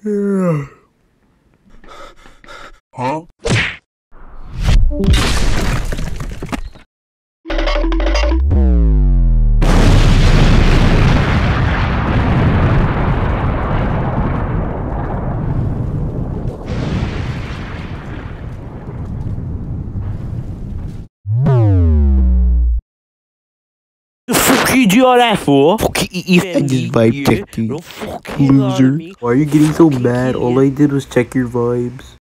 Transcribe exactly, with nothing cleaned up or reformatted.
Huh? The fuck you do all that for? Fuck you, I just vibe checked you, fuck loser. Why are you getting so mad? All I did was check your vibes.